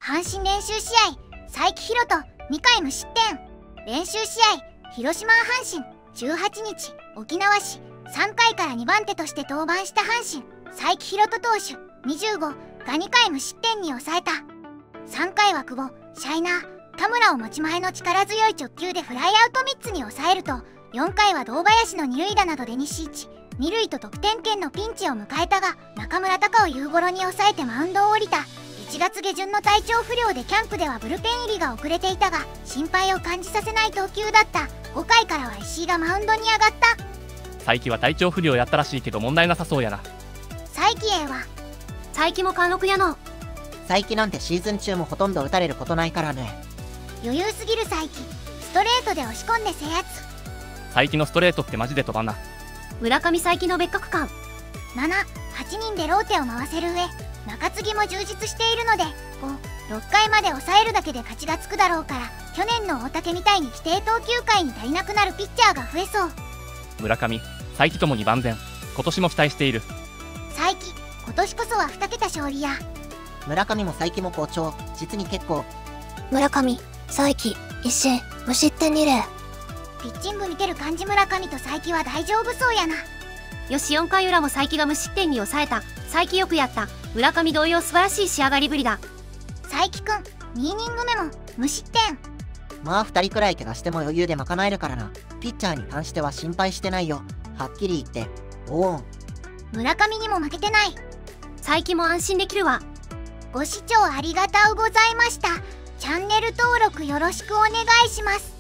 阪神練習試合、才木浩人2回無失点。練習試合、広島阪神18日、沖縄市3回から2番手として登板した阪神、才木浩人投手25が2回無失点に抑えた。3回は久保、シャイナー、田村を持ち前の力強い直球でフライアウト3つに抑えると、4回は堂林の2塁打などで西一、2塁と得点圏のピンチを迎えたが、中村隆を夕頃に抑えてマウンドを降りた。1月下旬の体調不良でキャンプではブルペン入りが遅れていたが、心配を感じさせない投球だった。5回からは石井がマウンドに上がった。 才木は体調不良やったらしいけど問題なさそうやな。 才木 A は才木も貫禄やの。 才木なんてシーズン中もほとんど打たれることないからね。 余裕すぎる才木、ストレートで押し込んで制圧。 才木のストレートってマジで飛ばんな。 村上才木の別格感。 7、8人でローテを回せる上、中継ぎも充実しているので、5、6回まで抑えるだけで勝ちがつくだろうから、去年の大竹みたいに規定投球回に足りなくなるピッチャーが増えそう。 村上、才木ともに万全。今年も期待している。 才木、今年こそは2桁勝利や。 村上も才木も好調、実に結構。 村上、才木、一進、無失点2例。 ピッチング見てる感じ、村上と才木は大丈夫そうやな。 よし、4回裏も才木が無失点に抑えた。才木よくやった。村上同様素晴らしい仕上がりぶりだ。 才木くん、2イニング目も無失点。 まあ2人くらい怪我しても余裕で賄えるからな。ピッチャーに関しては心配してないよ。はっきり言って、おおん。 村上にも負けてない。 才木も安心できるわ。 ご視聴ありがとうございました。チャンネル登録よろしくお願いします。